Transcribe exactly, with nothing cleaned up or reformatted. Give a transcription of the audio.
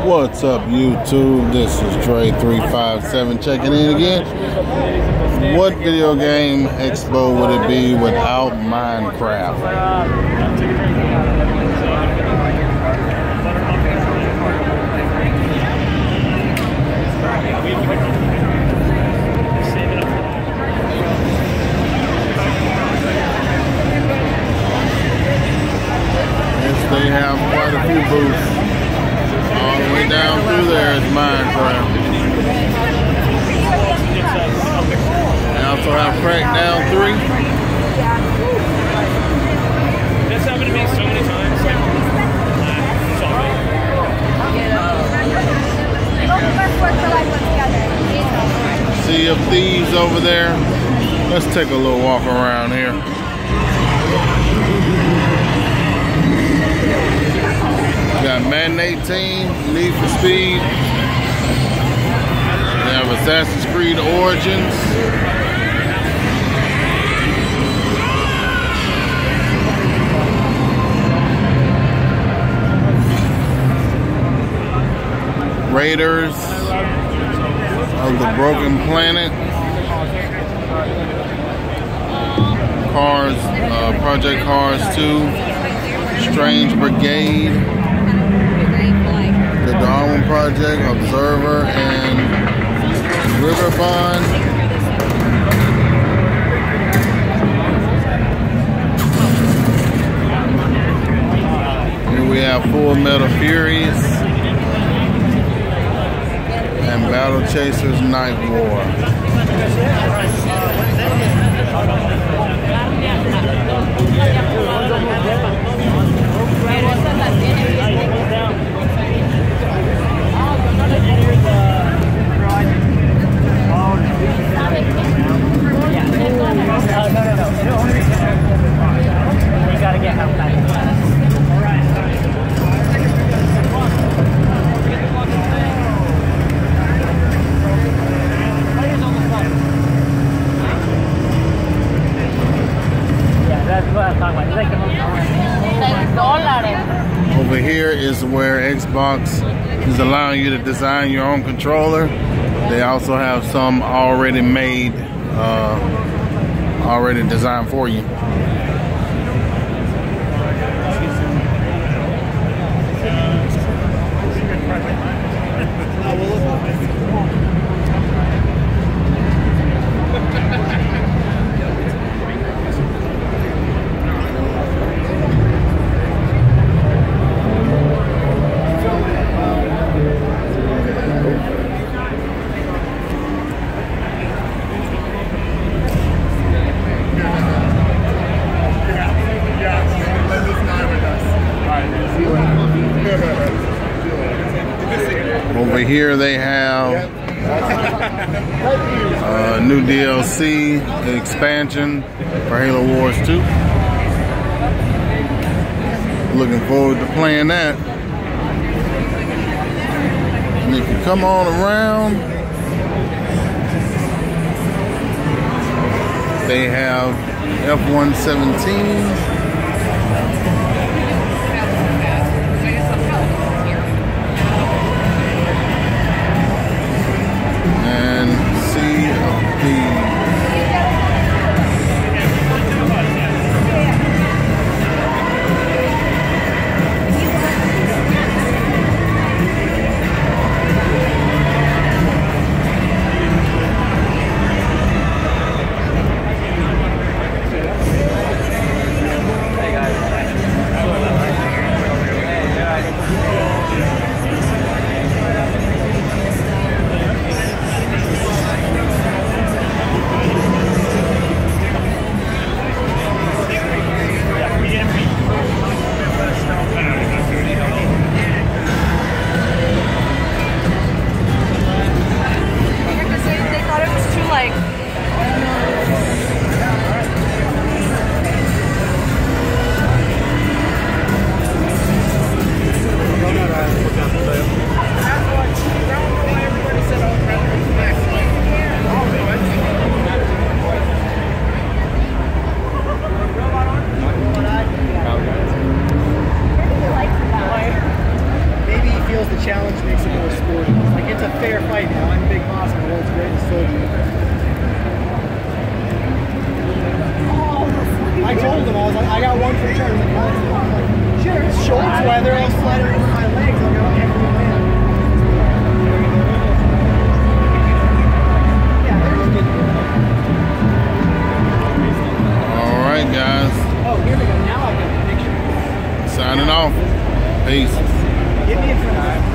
What's up, YouTube? This is Dre three five seven checking in again. What video game expo would it be without Minecraft? Yes, they have quite a few booths. All the way down through there is Minecraft. They also have Crackdown three. This happened to me so many times. Sea of Thieves over there. Let's take a little walk around here. Got Madden eighteen, Need for Speed. We have Assassin's Creed Origins. Raiders of the Broken Planet. Cars, uh, Project Cars two. Strange Brigade. The Darwin Project, Observer, and Riverbond. Here we have Full Metal Furies and Battle Chasers Night War. Over here is where Xbox is allowing you to design your own controller. They also have some already made, uh, already designed for you. Over here they have uh, new D L C expansion for Halo Wars two. Looking forward to playing that. And if you come on around, they have F one seventeen. challenge makes it more sporty. It's like it's a fair fight now. I'm Big Boss and the world's greatest soldier. I told him, I was like, I got one for sure. I was like, oh, I'm like, sure, it's shorts weather, I'll slide it over my legs. I'll go, okay, man. Yeah, they're just good. All right, guys. Oh, here we go. Now I got the picture. Signing off. Peace. Get me in front of that.